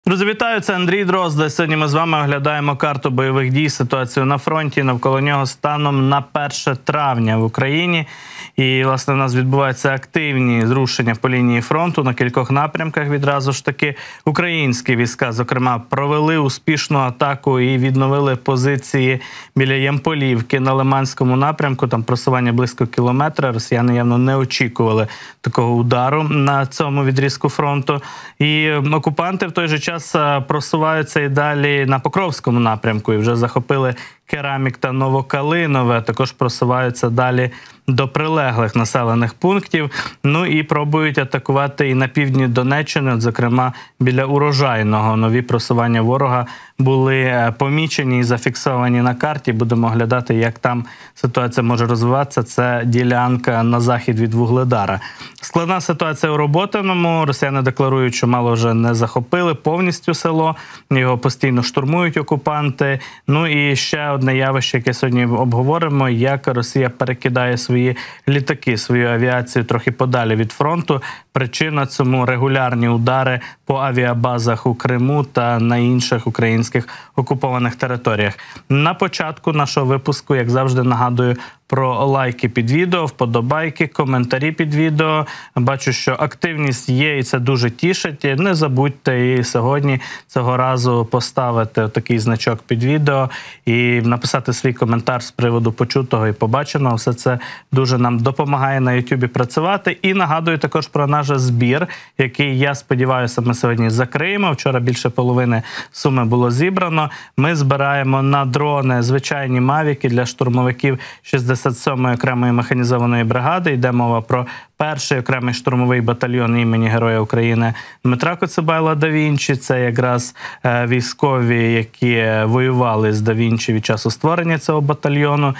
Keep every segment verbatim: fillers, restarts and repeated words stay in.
Друзі, вітаю, це Андрій Дрозд. Сьогодні ми з вами оглядаємо карту бойових дій, ситуацію на фронті, навколо нього станом на перше травня в Україні. І, власне, у нас відбуваються активні зрушення по лінії фронту на кількох напрямках. Відразу ж таки українські війська, зокрема, провели успішну атаку і відновили позиції біля Ямполівки на Лиманському напрямку. Там просування близько кілометра. Росіяни явно не очікували такого удару на цьому відрізку фронту. І окупанти в той же час просуваються і далі на Покровському напрямку і вже захопили Керамік та Новокалинове, також просуваються далі до прилеглих населених пунктів. Ну і пробують атакувати і на півдні Донеччини, от, зокрема біля Урожайного. Нові просування ворога були помічені і зафіксовані на карті. Будемо оглядати, як там ситуація може розвиватися. Це ділянка на захід від Вугледара. Складна ситуація у Роботиному. Росіяни декларують, що мало вже не захопили повністю село. Його постійно штурмують окупанти. Ну і ще одне явище, яке сьогодні обговоримо, як Росія перекидає свої літаки, свою авіацію трохи подалі від фронту. Причина цьому – регулярні удари по авіабазах у Криму та на інших українських окупованих територіях. На початку нашого випуску, як завжди, нагадую про лайки під відео, вподобайки, коментарі під відео. Бачу, що активність є і це дуже тішить. Не забудьте і сьогодні цього разу поставити такий значок під відео і написати свій коментар з приводу почутого і побаченого. Все це дуже нам допомагає на ютубі працювати. І нагадую також про наш збір, який, я сподіваюся, ми сьогодні закриємо. Вчора більше половини суми було зібрано. Ми збираємо на дрони звичайні мавіки для штурмовиків шістдесят сьомої окремої механізованої бригади. Йде мова про перший окремий штурмовий батальйон імені Героя України Дмитра Коцюбайла да Вінчі. Це якраз військові, які воювали з да Вінчі від часу створення цього батальйону.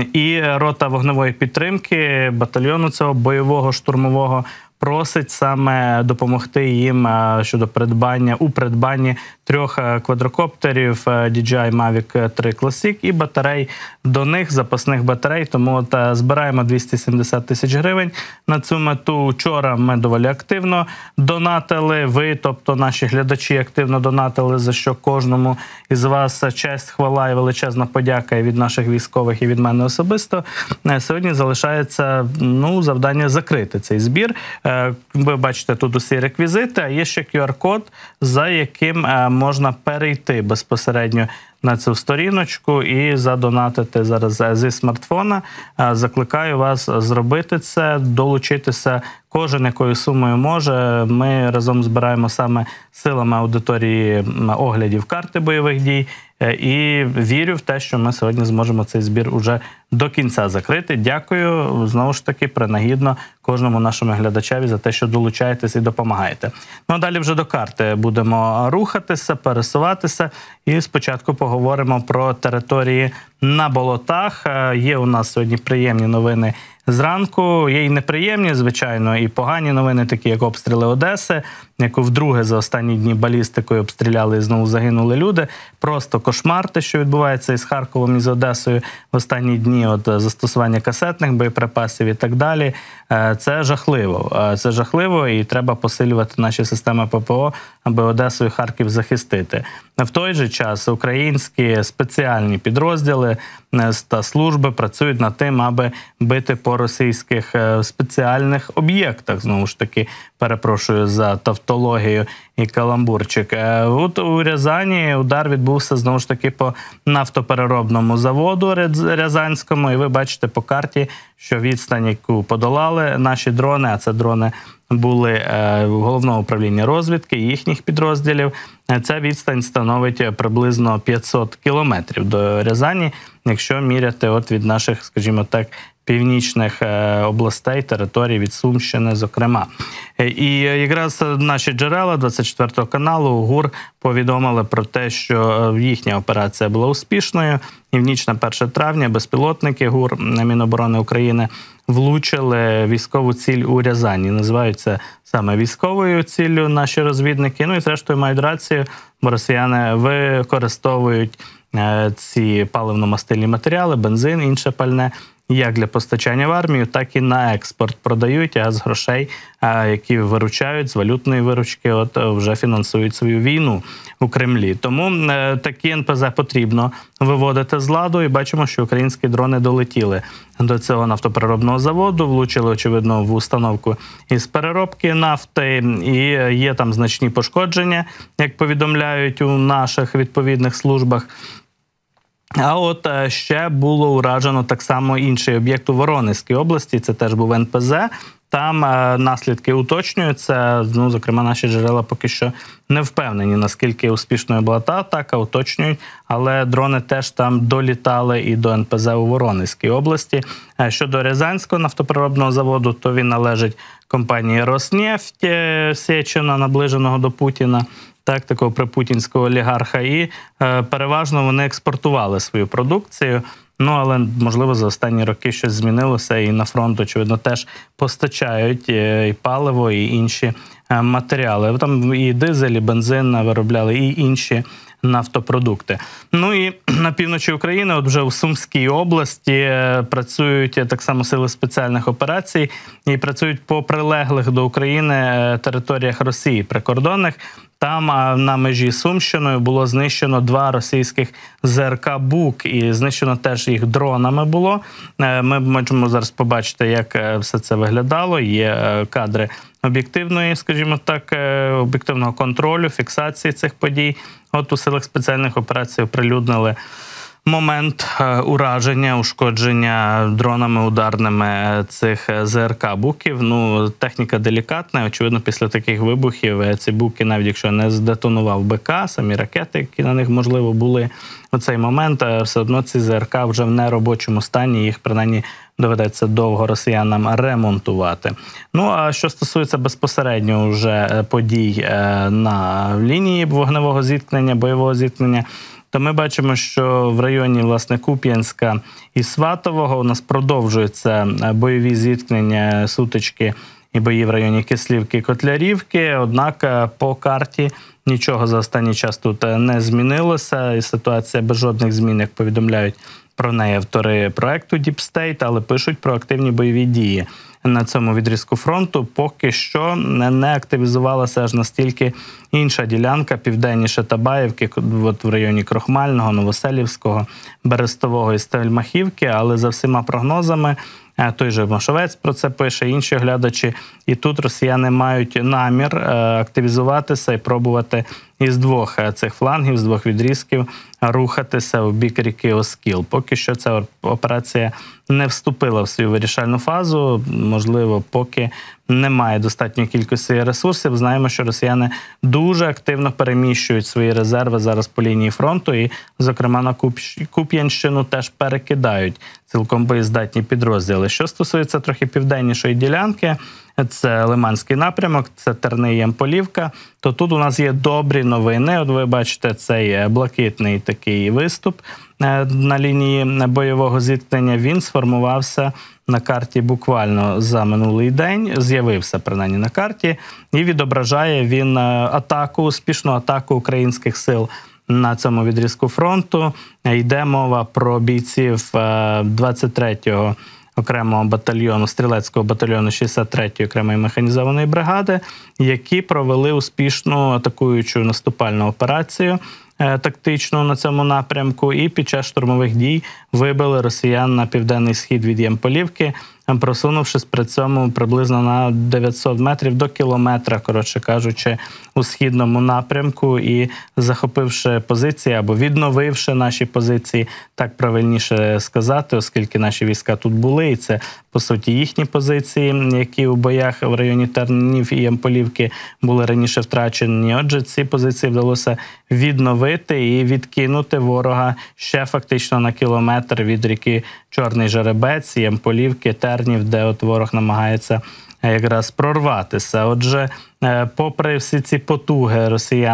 І рота вогневої підтримки батальйону цього бойового штурмового просить саме допомогти їм щодо придбання, у придбанні трьох квадрокоптерів ді джей ай Mavic три Classic і батарей до них, запасних батарей. Тому от збираємо двісті сімдесят тисяч гривень на цю мету. Вчора ми доволі активно донатили. Ви, тобто наші глядачі, активно донатили, за що кожному із вас честь, хвала і величезна подяка і від наших військових, і від мене особисто. Сьогодні залишається ну, завдання закрити цей збір. Ви бачите тут усі реквізити, а є ще ку ар код, за яким можна перейти безпосередньо на цю сторіночку і задонатити зараз зі смартфона. Закликаю вас зробити це, долучитися кожен якою сумою може. Ми разом збираємо саме силами аудиторії оглядів карти бойових дій. І вірю в те, що ми сьогодні зможемо цей збір уже до кінця закрити. Дякую, знову ж таки, принагідно кожному нашому глядачеві за те, що долучаєтесь і допомагаєте. Ну, а далі вже до карти будемо рухатися, пересуватися. І спочатку поговоримо про території на болотах. Є у нас сьогодні приємні новини зранку. Є і неприємні, звичайно, і погані новини, такі як обстріли Одеси, яку вдруге за останні дні балістикою обстріляли і знову загинули люди. Просто кошмар те, що відбувається із Харковом, і з Одесою в останні дні, от застосування касетних боєприпасів і так далі. Це жахливо. Це жахливо, і треба посилювати наші системи пе пе о, аби Одесу і Харків захистити. В той же час українські спеціальні підрозділи та служби працюють над тим, аби бити по російських спеціальних об'єктах. Знову ж таки, перепрошую за тавтологію і каламбурчик. От у Рязані удар відбувся, знову ж таки, по нафтопереробному заводу Рязанському. І ви бачите по карті, що відстань, яку подолали наші дрони, а це дрони були Головного управління розвідки і їхніх підрозділів, ця відстань становить приблизно п'ятсот кілометрів до Рязані, якщо міряти от від наших, скажімо так, північних областей, територій, від Сумщини, зокрема. І якраз наші джерела двадцять четвертого каналу ГУР повідомили про те, що їхня операція була успішною, і в ніч на перше травня безпілотники ГУР Міноборони України влучили військову ціль у Рязані. Називають це саме військовою ціллю наші розвідники. Ну і зрештою мають рацію, бо росіяни використовують ці паливно-мастильні матеріали, бензин, інше пальне, як для постачання в армію, так і на експорт продають, а з грошей, які виручають, з валютної виручки, от вже фінансують свою війну у Кремлі. Тому такі ен пе зет потрібно виводити з ладу, і бачимо, що українські дрони долетіли до цього нафтопереробного заводу, влучили, очевидно, в установку із переробки нафти, і є там значні пошкодження, як повідомляють у наших відповідних службах. А от ще було уражено так само інший об'єкт у Воронезькій області, це теж був ен пе зет. Там наслідки уточнюються, ну, зокрема, наші джерела поки що не впевнені, наскільки успішною була та атака, уточнюють, але дрони теж там долітали і до ен пе зет у Воронезькій області. Щодо Рязанського нафтопереробного заводу, то він належить компанії «Роснефть» Сєчина, наближеного до Путіна, так, такого припутінського олігарха, і е, переважно вони експортували свою продукцію. Ну, але, можливо, за останні роки щось змінилося, і на фронт, очевидно, теж постачають і паливо, і інші матеріали. Там і дизель, і бензин виробляли, і інші нафтопродукти. Ну і на півночі України, от вже у Сумській області, працюють так само сили спеціальних операцій і працюють по прилеглих до України територіях Росії прикордонних. Там на межі з Сумщиною було знищено два російських зет ер ка «Бук», і знищено теж їх дронами було. Ми можемо зараз побачити, як все це виглядало. Є кадри об'єктивної, скажімо так, об'єктивного контролю, фіксації цих подій. От у силах спеціальних операцій оприлюднили момент ураження, ушкодження дронами ударними цих зет ер ка «Буків». Ну, техніка делікатна. Очевидно, після таких вибухів ці «Буки», навіть якщо не здетонував БК, самі ракети, які на них, можливо, були у цей момент, все одно ці зет ер ка вже в неробочому стані, їх, принаймні, доведеться довго росіянам ремонтувати. Ну, а що стосується безпосередньо вже подій на лінії вогневого зіткнення, бойового зіткнення, то ми бачимо, що в районі, власне, Куп'янська і Сватового у нас продовжуються бойові зіткнення, сутички і бої в районі Кислівки, Котлярівки. Однак по карті нічого за останній час тут не змінилося, і ситуація без жодних змін, як повідомляють про неї автори проекту Deep State, але пишуть про активні бойові дії на цьому відрізку фронту. Поки що не активізувалася аж настільки інша ділянка, південніше Табаївки, от в районі Крохмального, Новоселівського, Берестового і Стельмахівки, але за всіма прогнозами, той же Машовець про це пише, інші оглядачі, і тут росіяни мають намір активізуватися і пробувати із двох цих флангів, з двох відрізків рухатися у бік ріки Оскіл. Поки що ця операція не вступила в свою вирішальну фазу, можливо, поки немає достатньої кількості ресурсів. Знаємо, що росіяни дуже активно переміщують свої резерви зараз по лінії фронту і, зокрема, на Куп'янщину теж перекидають цілком боєздатні підрозділи. Що стосується трохи південнішої ділянки, це Лиманський напрямок, це Терни і Ямполівка, то тут у нас є добрі новини. От ви бачите цей блакитний такий виступ на лінії бойового зіткнення. Він сформувався на карті буквально за минулий день, з'явився принаймні на карті, і відображає він атаку, успішну атаку українських сил на цьому відрізку фронту. Йде мова про бійців двадцять третього окремого батальйону, стрілецького батальйону шістдесят третьої окремої механізованої бригади, які провели успішну атакуючу наступальну операцію тактичну на цьому напрямку, і під час штурмових дій вибили росіян на південний схід від Ямполівки, просунувшись при цьому приблизно на дев'ятсот метрів до кілометра, коротше кажучи, у східному напрямку, і захопивши позиції або відновивши наші позиції, так правильніше сказати, оскільки наші війська тут були, і це, по суті, їхні позиції, які у боях в районі Тернів і Ямполівки були раніше втрачені. Отже, ці позиції вдалося відновити і відкинути ворога ще фактично на кілометр від ріки Чорний Жеребець, Ямполівки, Тернів, де от ворог намагається якраз прорватися. Отже, попри всі ці потуги росіян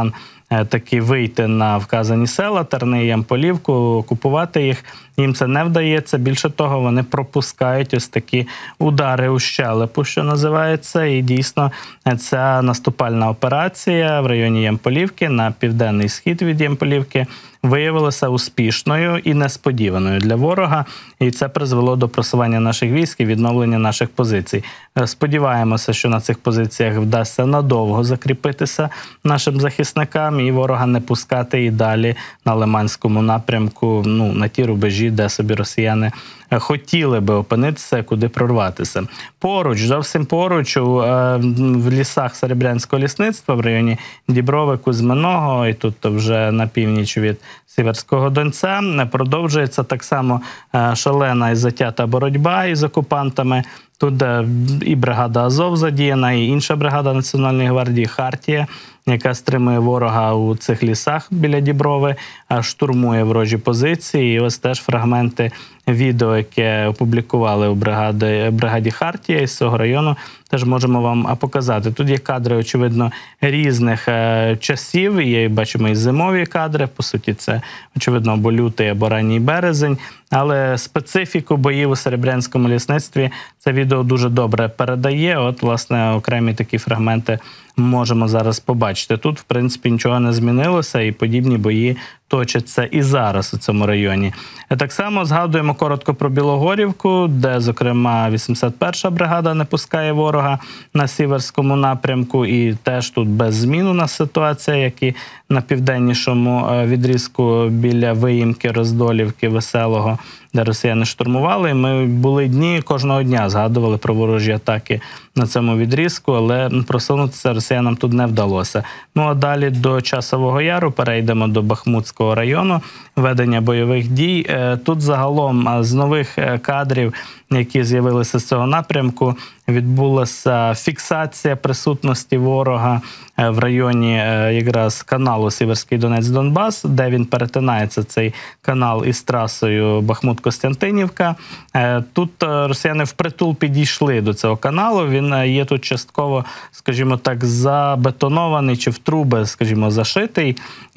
таки вийти на вказані села, Терни, Ямполівку, окупувати їх. Їм це не вдається. Більше того, вони пропускають ось такі удари у щелепу, що називається. І дійсно ця наступальна операція в районі Ямполівки на південний схід від Ямполівки виявилася успішною і несподіваною для ворога. І це призвело до просування наших військ і відновлення наших позицій. Сподіваємося, що на цих позиціях вдасться надовго закріпитися нашим захисникам і ворога не пускати і далі на Лиманському напрямку, ну, на ті рубежі, де собі росіяни хотіли би опинитися, куди прорватися. Поруч, зовсім поруч, у, е, в лісах Серебрянського лісництва, в районі Діброви, Кузьминого, і тут вже на північ від Сіверського Донця, продовжується так само е, шалена і затята боротьба із окупантами. Тут і бригада Азов задіяна, і інша бригада Національної гвардії «Хартія», яка стримує ворога у цих лісах біля Діброви, штурмує ворожі позиції. І ось теж фрагменти відео, яке опублікували у бригаді, бригаді «Хартія» із цього району, теж можемо вам показати. Тут є кадри, очевидно, різних е, часів. Є, бачимо, і зимові кадри. По суті, це, очевидно, або лютий, або ранній березень. Але специфіку боїв у Серебрянському лісництві це відео дуже добре передає. От, власне, окремі такі фрагменти можемо зараз побачити. Тут, в принципі, нічого не змінилося, і подібні бої точаться і зараз у цьому районі. Так само згадуємо коротко про Білогорівку, де, зокрема, вісімдесят перша бригада не пускає ворога на Сіверському напрямку, і теж тут без змін у нас ситуація, як і на південнішому відрізку біля Виїмки, Роздолівки, Веселого, де росіяни штурмували. Ми були дні, кожного дня згадували про ворожі атаки на цьому відрізку, але просунутися росіянам тут не вдалося. Ну а далі до Часового Яру перейдемо до Бахмутського району, ведення бойових дій. Тут загалом з нових кадрів, які з'явилися з цього напрямку, відбулася фіксація присутності ворога в районі якраз каналу Сіверський Донець-Донбас, де він перетинається, цей канал, із трасою Бахмут-Костянтинівка. Тут росіяни впритул підійшли до цього каналу, він є тут частково, скажімо так, забетонований чи в труби, скажімо, зашитий.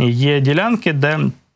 Є ділянки, де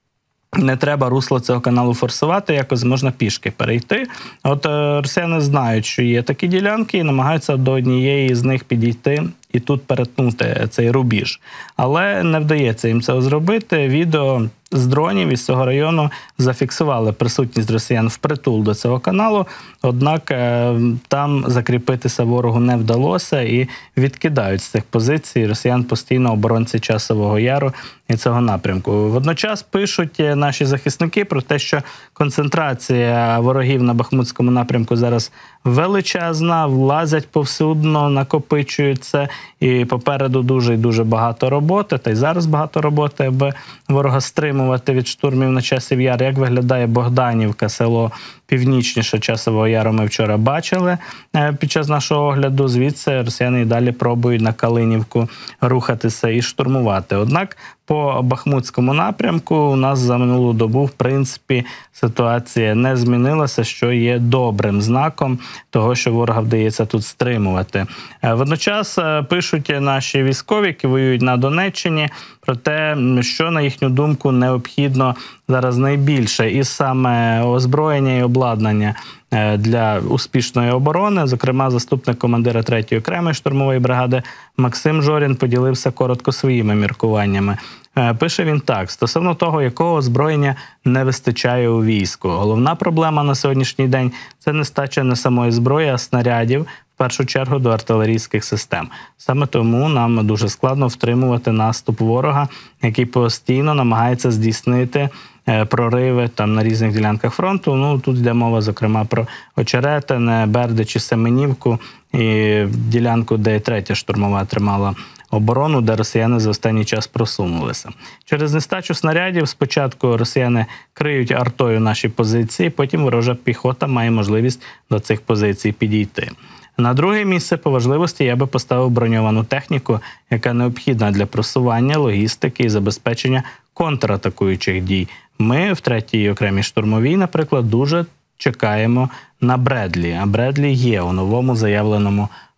не треба русло цього каналу форсувати, якось можна пішки перейти. От е, росіяни знають, що є такі ділянки і намагаються до однієї з них підійти і тут перетнути цей рубіж. Але не вдається їм це зробити. Відео з дронів із цього району зафіксували присутність росіян впритул до цього каналу, однак е, там закріпитися ворогу не вдалося і відкидають з цих позицій росіян постійно оборонці Часового Яру і цього напрямку. Водночас пишуть наші захисники про те, що концентрація ворогів на Бахмутському напрямку зараз величезна, влазять повсюдно, накопичуються, і попереду дуже і дуже багато роботи, та й зараз багато роботи, аби ворога стримувати від штурмів на Часів Яр. Як виглядає Богданівка, село північніше Часового Яру, ми вчора бачили під час нашого огляду. Звідси росіяни і далі пробують на Калинівку рухатися і штурмувати. Однак по Бахмутському напрямку у нас за минулу добу, в принципі, ситуація не змінилася, що є добрим знаком того, що ворога вдається тут стримувати. Водночас пишуть наші військові, які воюють на Донеччині, про те, що, на їхню думку, необхідно зараз найбільше, і саме озброєння і обладнання для успішної оборони. Зокрема, заступник командира третьої окремої штурмової бригади Максим Жорін поділився коротко своїми міркуваннями. Пише він так: стосовно того, якого озброєння не вистачає у війську. Головна проблема на сьогоднішній день – це нестача не самої зброї, а снарядів, в першу чергу до артилерійських систем. Саме тому нам дуже складно втримувати наступ ворога, який постійно намагається здійснити прориви там на різних ділянках фронту. Ну, тут йде мова, зокрема, про Очеретине, Бердичі, Семенівку і ділянку, де третя штурмова тримала оборону, де росіяни за останній час просунулися. Через нестачу снарядів спочатку росіяни криють артою наші позиції, потім ворожа піхота має можливість до цих позицій підійти. На друге місце по важливості я би поставив броньовану техніку, яка необхідна для просування, логістики і забезпечення контратакуючих дій. Ми в третій окремій штурмовій, наприклад, дуже чекаємо на Бредлі. А Бредлі є у новому заявленому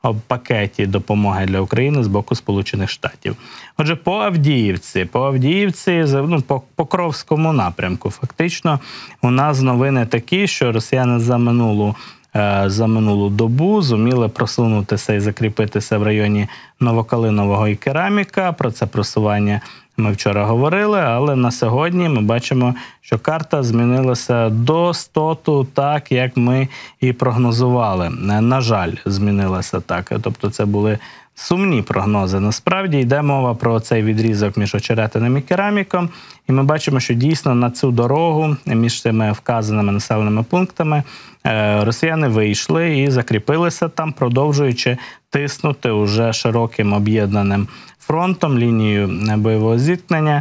пакеті допомоги для України з боку Сполучених Штатів. Отже, по Авдіївці, по Авдіївці, ну, по Покровському напрямку, фактично у нас новини такі, що росіяни за минулу за минулу добу зуміли просунутися і закріпитися в районі Новокалинового і Кераміка. Про це просування ми вчора говорили, але на сьогодні ми бачимо, що карта змінилася до стоту, так, як ми і прогнозували. На жаль, змінилася так. Тобто це були сумні прогнози. Насправді йде мова про цей відрізок між Очеретиним і Кераміком, і ми бачимо, що дійсно на цю дорогу між цими вказаними населеними пунктами росіяни вийшли і закріпилися там, продовжуючи тиснути уже широким об'єднаним фронтом лінію бойового зіткнення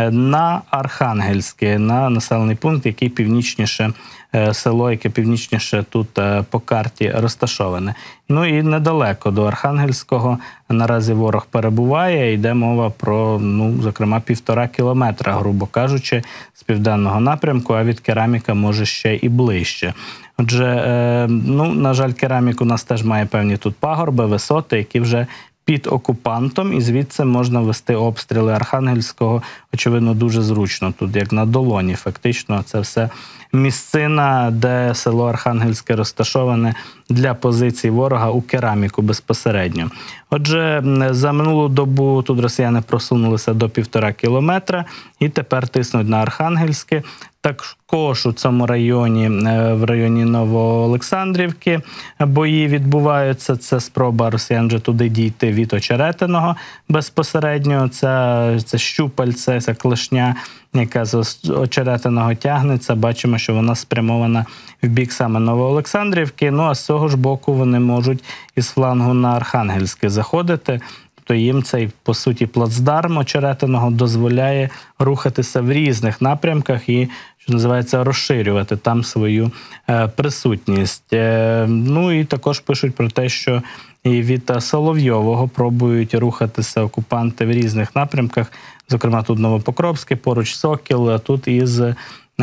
на Архангельське, на населений пункт, який північніше, село, яке північніше тут по карті розташоване. Ну і недалеко до Архангельського наразі ворог перебуває, йде мова про, ну, зокрема, півтора кілометра, грубо кажучи, з південного напрямку, а від Кераміка може ще і ближче. Отже, ну, на жаль, Керамік у нас теж має певні тут пагорби, висоти, які вже під окупантом, і звідси можна вести обстріли Архангельського, очевидно, дуже зручно. Тут як на долоні, фактично, це все місцина, де село Архангельське розташоване для позицій ворога у Кераміку безпосередньо. Отже, за минулу добу тут росіяни просунулися до півтора кілометра і тепер тиснуть на Архангельське. Також у цьому районі, в районі Новоолександрівки, бої відбуваються. Це спроба росіян вже туди дійти від Очеретиного безпосередньо. Це, це щупальце, це клешня, яка з Очеретиного тягнеться. Бачимо, що вона спрямована в бік саме Новоолександрівки. Ну, а з цього ж боку вони можуть із флангу на Архангельське заходити. То їм цей, по суті, плацдарм Очеретиного дозволяє рухатися в різних напрямках і, що називається, розширювати там свою е, присутність. Е, ну і також пишуть про те, що і від Соловйового пробують рухатися окупанти в різних напрямках. Зокрема, тут Новопокровське, поруч Сокіл, а тут із е,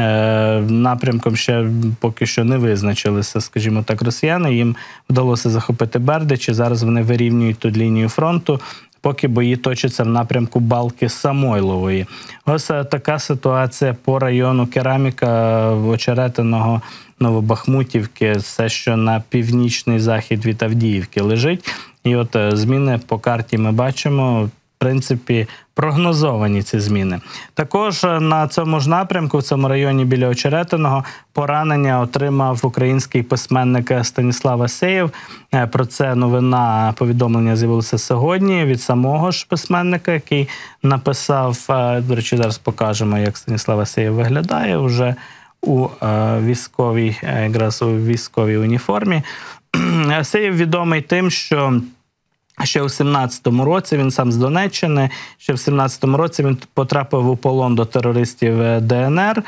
напрямком ще поки що не визначилися, скажімо так, росіяни. Їм вдалося захопити Бердичі, зараз вони вирівнюють тут лінію фронту, поки бої точаться в напрямку Балки-Самойлової. Ось така ситуація по району Кераміка, Очеретиного, Новобахмутівки, все, що на північний захід від Авдіївки лежить. І от зміни по карті ми бачимо, в принципі, прогнозовані ці зміни. Також на цьому ж напрямку, в цьому районі біля Очеретиного, поранення отримав український письменник Станіслав Асєєв. Про це новина, повідомлення з'явилося сьогодні від самого ж письменника, який написав, до речі, зараз покажемо, як Станіслав Асєєв виглядає вже у військовій, якраз у військовій уніформі. Асєєв відомий тим, що ще у сімнадцятому році, він сам з Донеччини, ще в сімнадцятому році він потрапив у полон до терористів Де Ен Ер,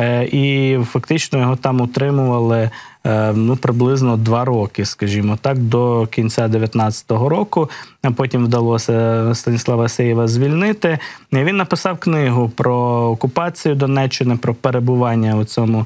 і фактично його там утримували ну, приблизно два роки, скажімо так, до кінця дев'ятнадцятого року. Потім вдалося Станіслава Асєєва звільнити. Він написав книгу про окупацію Донеччини, про перебування у цьому,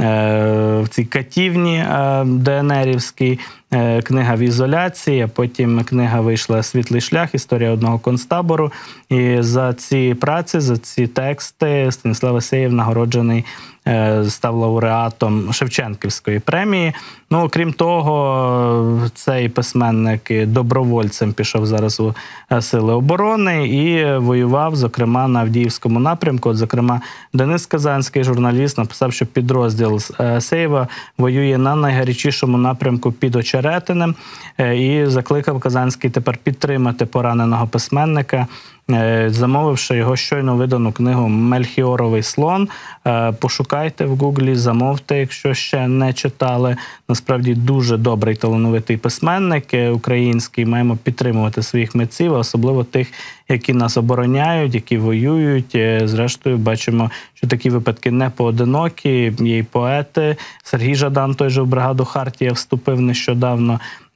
в цій катівні Де Ен Ерівській. Книга в ізоляції, а потім книга вийшла «Світлий шлях. Історія одного концтабору». І за ці праці, за ці тексти Станіслав Асєєв нагороджений, став лауреатом Шевченківської премії. Ну, окрім того, цей письменник добровольцем пішов зараз у Сили оборони і воював, зокрема, на Авдіївському напрямку. От, зокрема, Денис Казанський, журналіст, написав, що підрозділ Асєєва воює на найгарячішому напрямку під Очеретинем, і закликав Казанський тепер підтримати пораненого письменника, замовивши його щойно видану книгу «Мельхіоровий слон». Пошукайте в гуглі, замовте, якщо ще не читали. Насправді дуже добрий, талановитий письменник український. Маємо підтримувати своїх митців, особливо тих, які нас обороняють, які воюють. Зрештою, бачимо, що такі випадки не поодинокі. Є і поети. Сергій Жадан, той же в бригаду «Хартія» вступив нещодавно.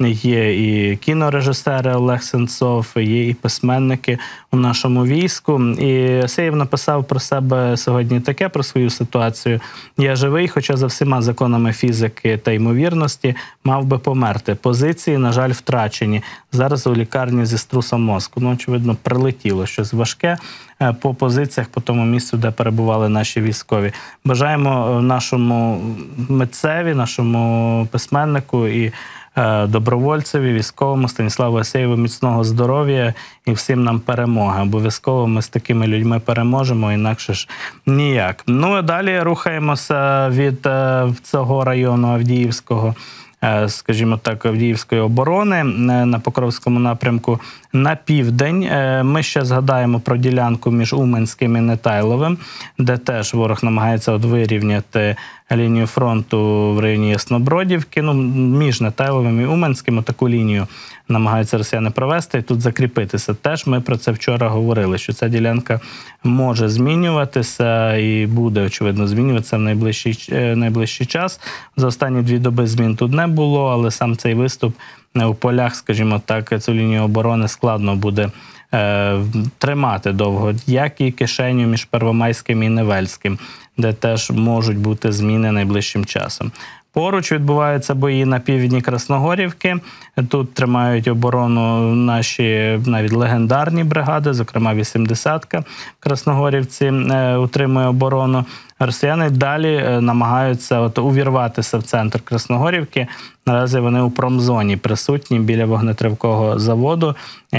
Є і кінорежисери Олег Сенцов, є і письменники у нашому війську. І Асєєв написав про себе сьогодні таке, про свою ситуацію. «Я живий, хоча за всіма законами фізики та ймовірності мав би померти. Позиції, на жаль, втрачені. Зараз у лікарні зі струсом мозку». Ну, очевидно, прилетіло щось важке по позиціях, по тому місцю, де перебували наші військові. Бажаємо нашому митцеві, нашому письменнику і добровольцеві, військовому Станіславу Асєєву міцного здоров'я і всім нам перемоги. Обов'язково ми з такими людьми переможемо, інакше ж ніяк. Ну, а далі рухаємося від цього району Авдіївського, скажімо так, Авдіївської оборони на Покровському напрямку на південь. Ми ще згадаємо про ділянку між Уманським і Нетайловим, де теж ворог намагається от вирівняти лінію фронту в районі Яснобродівки. Ну, між Нетайловим і Уманським таку лінію намагаються росіяни провести і тут закріпитися. Теж ми про це вчора говорили, що ця ділянка може змінюватися і буде, очевидно, змінюватися в найближчий, найближчий час. За останні дві доби змін тут не було, але сам цей виступ у полях, скажімо так, цю лінію оборони складно буде е, тримати довго, як і кишеню між Первомайським і Невельським, де теж можуть бути зміни найближчим часом. Поруч відбуваються бої на півдні Красногорівки. Тут тримають оборону наші навіть легендарні бригади, зокрема вісімдесятка в Красногорівці е, утримує оборону. Росіяни далі намагаються от увірватися в центр Красногорівки. Наразі вони у промзоні присутні біля вогнетривкого заводу.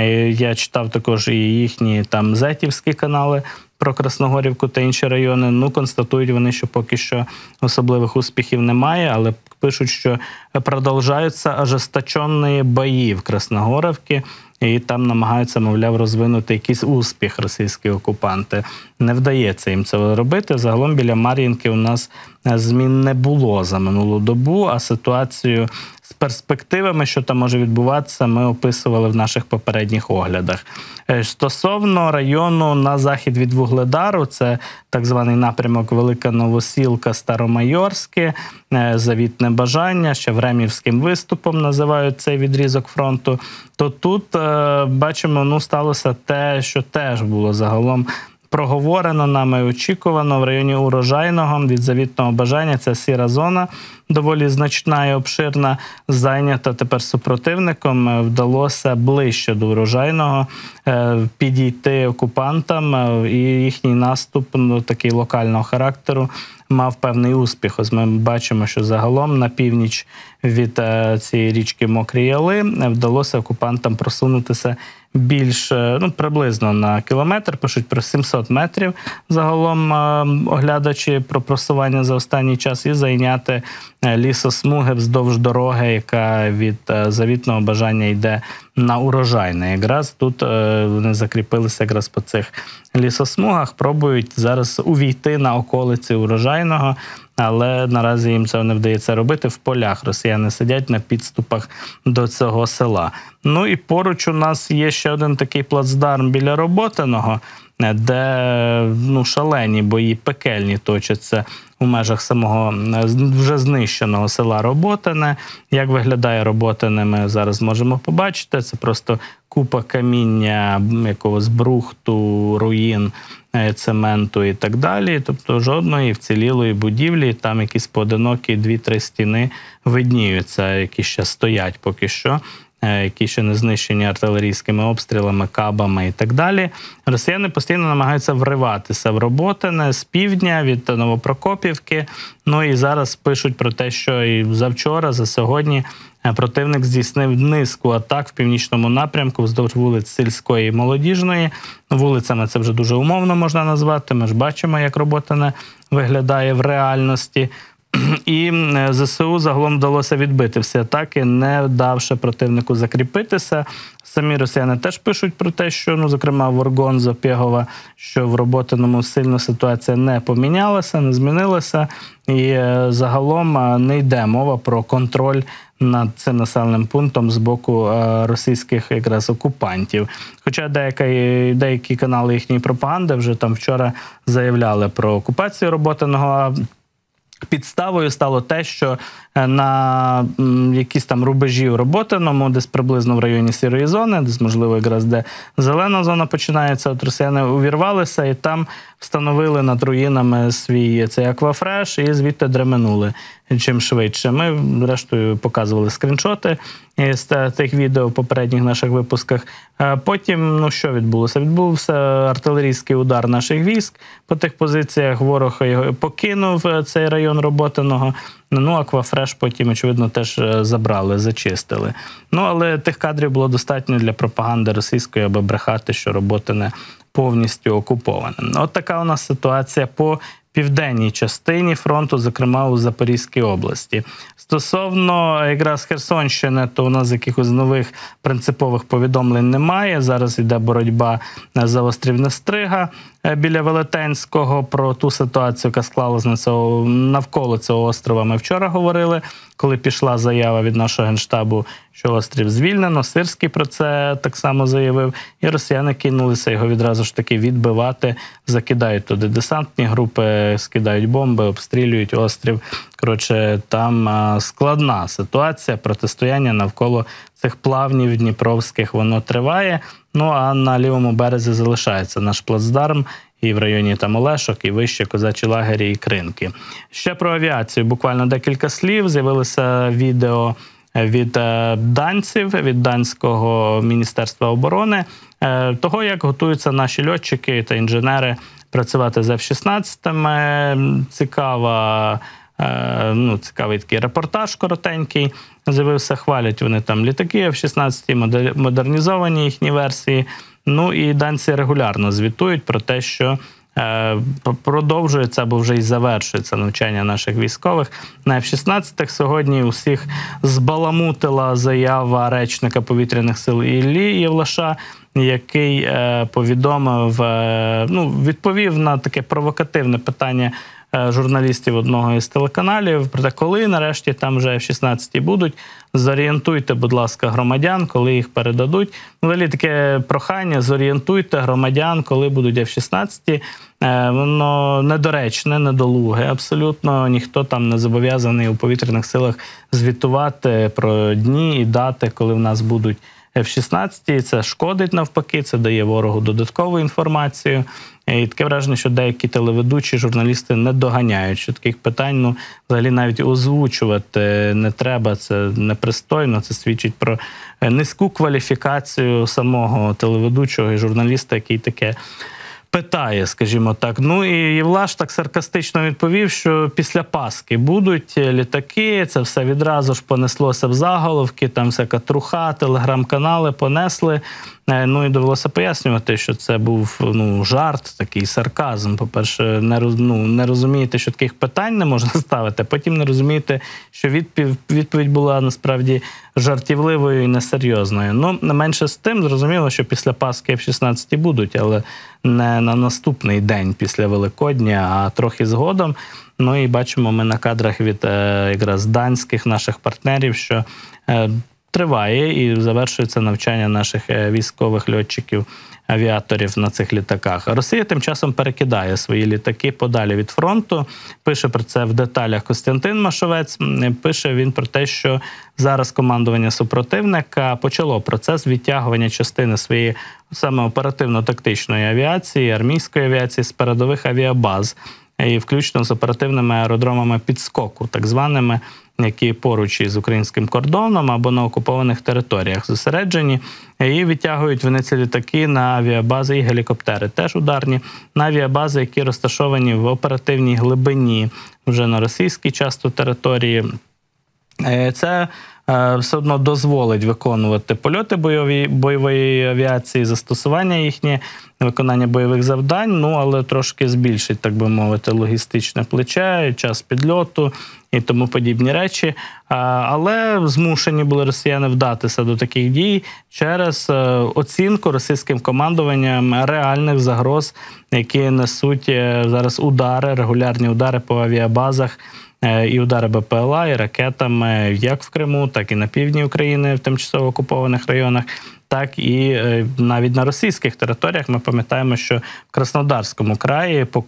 Я читав також і їхні там зетівські канали про Красногорівку та інші райони. Ну, констатують вони, що поки що особливих успіхів немає, але пишуть, що продовжуються ожесточені бої в Красногорівці. І там намагаються, мовляв, розвинути якийсь успіх російські окупанти. Не вдається їм це робити. Загалом біля Мар'їнки у нас змін не було за минулу добу, а ситуацію з перспективами, що там може відбуватися, ми описували в наших попередніх оглядах. Стосовно району на захід від Вугледару, це так званий напрямок Велика Новосілка, Старомайорське, Завітне Бажання, ще Времівським виступом називають цей відрізок фронту, то тут бачимо, ну, сталося те, що теж було загалом проговорено нами, очікувано в районі Урожайного від Завітного Бажання. Це сіра зона, доволі значна і обширна, зайнята тепер супротивником. Вдалося ближче до Урожайного підійти окупантам, і їхній наступ, ну, такий локального характеру, мав певний успіх. Ось ми бачимо, що загалом на північ від цієї річки Мокрі Яли вдалося окупантам просунутися більш, ну, приблизно на кілометр, пишуть про сімсот метрів загалом оглядачі про просування за останній час, і зайняти лісосмуги вздовж дороги, яка від Завітного Бажання йде на Урожайне. Якраз тут вони закріпилися якраз по цих лісосмугах, пробують зараз увійти на околиці Урожайного, але наразі їм це не вдається робити. В полях росіяни сидять на підступах до цього села. Ну і поруч у нас є ще один такий плацдарм біля Роботиного, де, ну, шалені бої, пекельні точаться у межах самого вже знищеного села Роботине. Як виглядає Роботине, ми зараз можемо побачити. Це просто купа каміння, якогось брухту, руїн, цементу і так далі. Тобто жодної вцілілої будівлі, там якісь поодинокі дві-три стіни видніються, які ще стоять поки що, які ще не знищені артилерійськими обстрілами, кабами і так далі. Росіяни постійно намагаються вриватися в Роботине з півдня, від Новопрокопівки. Ну і зараз пишуть про те, що і завчора, за сьогодні противник здійснив низку атак в північному напрямку вздовж вулиць Сільської і Молодіжної. Вулицями це вже дуже умовно можна назвати. Ми ж бачимо, як Роботине виглядає в реальності. І ЗСУ загалом вдалося відбити всі атаки, не давши противнику закріпитися. Самі росіяни теж пишуть про те, що, ну, зокрема, Воргонзо, Пєгова, що в Роботиному сильно ситуація не помінялася, не змінилася. І е, загалом не йде мова про контроль над цим населеним пунктом з боку е, російських якраз окупантів. Хоча деякі, деякі канали їхньої пропаганди вже там вчора заявляли про окупацію Роботиного. Підставою стало те, що на якісь там рубежі в Роботиному, десь приблизно в районі сірої зони, десь, можливо, якраз де зелена зона починається, от росіяни увірвалися і там встановили над руїнами свій цей аквафреш і звідти дременули чим швидше. Ми, зрештою, показували скріншоти з тих відео в попередніх наших випусках. Потім, ну, що відбулося? Відбувся артилерійський удар наших військ по тих позиціях. Ворог покинув цей район Роботиного. Ну, аквафреш потім, очевидно, теж забрали, зачистили. Ну, але тих кадрів було достатньо для пропаганди російської, аби брехати, що Роботине повністю окуповане. От така у нас ситуація по південній частині фронту, зокрема у Запорізькій області. Стосовно якраз Херсонщини, то у нас якихось нових принципових повідомлень немає. Зараз йде боротьба за острів Нестрига біля Велетенського. Про ту ситуацію, яка склалася на цього, навколо цього острова, ми вчора говорили, коли пішла заява від нашого Генштабу, що острів звільнено. Сирський про це так само заявив. І росіяни кинулися його відразу ж таки відбивати, закидають туди десантні групи, скидають бомби, обстрілюють острів. Коротше, там складна ситуація, протистояння навколо цих плавнів дніпровських, воно триває. Ну, а на лівому березі залишається наш плацдарм, і в районі там Олешок, і вище Козачі лагері, і Кринки. Ще про авіацію буквально декілька слів. З'явилося відео від данців, від данського Міністерства оборони, того, як готуються наші льотчики та інженери працювати з еф шістнадцять. Цікава, ну, цікавий такий репортаж коротенький з'явився. Хвалять вони там літаки еф шістнадцять, модернізовані їхні версії. Ну і данці регулярно звітують про те, що е, продовжується або вже й завершується навчання наших військових на еф шістнадцять. Сьогодні усіх збаламутила заява речника повітряних сил Іллі Євлаша, який е, повідомив, е, ну, відповів на таке провокативне питання журналістів одного із телеканалів про те, коли нарешті там вже еф шістнадцять будуть. Зорієнтуйте, будь ласка, громадян, коли їх передадуть. Взагалі таке прохання: зорієнтуйте громадян, коли будуть еф шістнадцять. Воно недоречне, недолуге. Абсолютно ніхто там не зобов'язаний у повітряних силах звітувати про дні і дати, коли в нас будуть еф шістнадцять. Це шкодить навпаки, це дає ворогу додаткову інформацію. І таке враження, що деякі телеведучі, журналісти не доганяють, що таких питань, ну, взагалі навіть озвучувати не треба, це непристойно, це свідчить про низьку кваліфікацію самого телеведучого і журналіста, який таке питає, скажімо так. Ну і Євлаш так саркастично відповів, що після Пасхи будуть літаки, це все відразу ж понеслося в заголовки, там всяка труха, телеграм-канали понесли. Ну і довелося пояснювати, що це був, ну, жарт, такий сарказм. По-перше, не, ну, не розумієте, що таких питань не можна ставити, а потім не розумієте, що відповідь, відповідь була насправді жартівливою і несерйозною. Ну, не менше з тим, зрозуміло, що після Пасхи еф шістнадцять будуть, але не на наступний день після Великодня, а трохи згодом. Ну і бачимо ми на кадрах від е, якраз данських наших партнерів, що е, триває і завершується навчання наших військових льотчиків, авіаторів на цих літаках. Росія тим часом перекидає свої літаки подалі від фронту. Пише про це в деталях Костянтин Машовець. Пише він про те, що зараз командування супротивника почало процес відтягування частини своєї саме оперативно-тактичної авіації, армійської авіації з передових авіабаз, і включно з оперативними аеродромами підскоку, так званими, які поруч із українським кордоном або на окупованих територіях зосереджені, і відтягують вони ці літаки на авіабази і гелікоптери, теж ударні, на авіабази, які розташовані в оперативній глибині, вже на російській часто території. Це все одно дозволить виконувати польоти бойові, бойової авіації, застосування їхнє, виконання бойових завдань, ну, але трошки збільшить, так би мовити, логістичне плече, час підльоту і тому подібні речі. Але змушені були росіяни вдатися до таких дій через оцінку російським командуванням реальних загроз, які несуть зараз удари, регулярні удари по авіабазах, і удари Б П Л А, і ракетами як в Криму, так і на півдні України, в тимчасово окупованих районах, так і навіть на російських територіях. Ми пам'ятаємо, що в Краснодарському краї по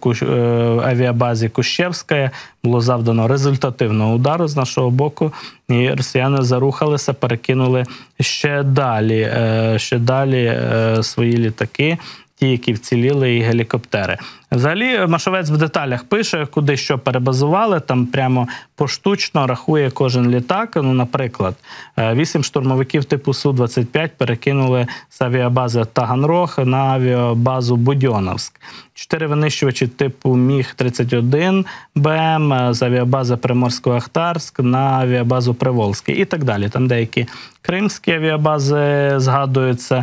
авіабазі Кущевська було завдано результативного удару з нашого боку, і росіяни зарухалися, перекинули ще далі, ще далі свої літаки, ті, які вціліли, і гелікоптери. Взагалі, Машовець в деталях пише, куди що перебазували, там прямо поштучно рахує кожен літак. Ну, наприклад, вісім штурмовиків типу Су двадцять п'ять перекинули з авіабази Таганрог на авіабазу Будьоновськ. Чотири винищувачі типу Міг тридцять один Б М з авіабази Приморсько-Ахтарськ на авіабазу Приволзький і так далі. Там деякі кримські авіабази згадуються.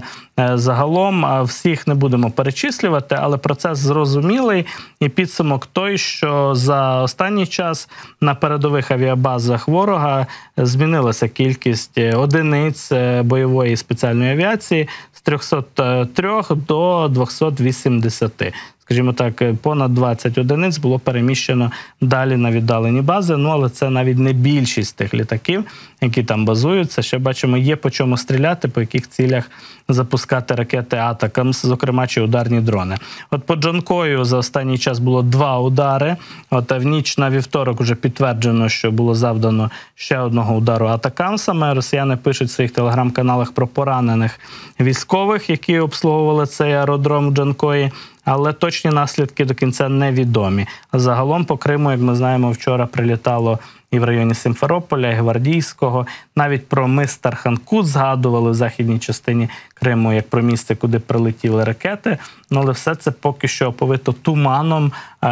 Загалом всіх не будемо перечислювати, але процес зрозумілий. І підсумок той, що за останній час на передових авіабазах ворога змінилася кількість одиниць бойової спеціальної авіації з трьохсот трьох до двохсот вісімдесяти. Скажімо так, понад двадцять одиниць було переміщено далі на віддалені бази, ну але це навіть не більшість тих літаків, які там базуються. Ще бачимо, є по чому стріляти, по яких цілях запускати ракети «Атакамс», зокрема, чи ударні дрони. От по Джанкою за останній час було два удари. От в ніч на вівторок вже підтверджено, що було завдано ще одного удару «Атакамсами». Росіяни пишуть в своїх телеграм-каналах про поранених військових, які обслуговували цей аеродром Джанкої. Але точні наслідки до кінця невідомі. Загалом по Криму, як ми знаємо, вчора прилітало і в районі Симферополя, і Гвардійського. Навіть про мис Тархан-Кут згадували в західній частині Криму, як про місце, куди прилетіли ракети. Ну, але все це поки що оповито туманом,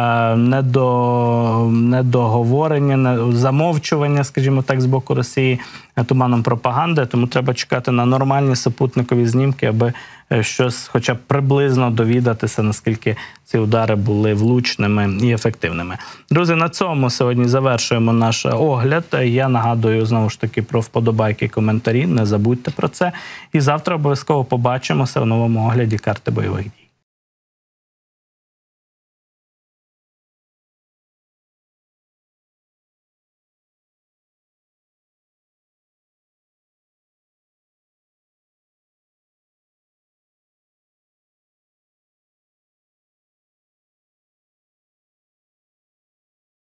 недо, недоговорення, замовчування, скажімо так, з боку Росії, туманом пропаганди. Тому треба чекати на нормальні супутникові знімки, аби щось хоча б приблизно довідатися, наскільки ці удари були влучними і ефективними. Друзі, на цьому сьогодні завершуємо наш огляд. Я нагадую, знову ж таки, про вподобайки, коментарі. Не забудьте про це. І завтра обов'язково побачимося в новому огляді карти бойових дій.